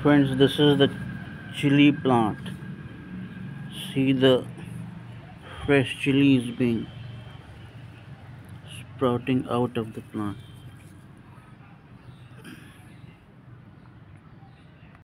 Friends, this is the chili plant. See the fresh chilies being sprouting out of the plant.